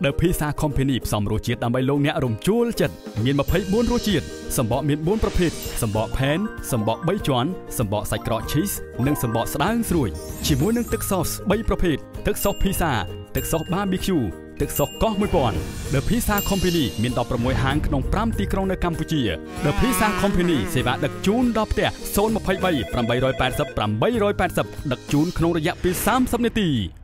The Pizza Company ផ្សំរសជាតិដើម្បីលោកអ្នករំជួលចិត្តមាន24រសជាតិសម្បកមាន4ប្រភេទសម្បកផែនសម្បក3ជាន់សម្បកសាច់ក្រក cheese និងសម្បកស្ដើងស្រួយជាមួយនឹងទឹកសស3ប្រភេទទឹកសស Pizza ទឹកសស Barbecue ទឹកសសកោះ1000 The Pizza Company មាន16ហាងក្នុង5ទីក្រុងនៅកម្ពុជា The Pizza Company សេវាដឹកជូនដល់ផ្ទះ023 880 880ដឹកជូនក្នុងរយៈពេល30នាទី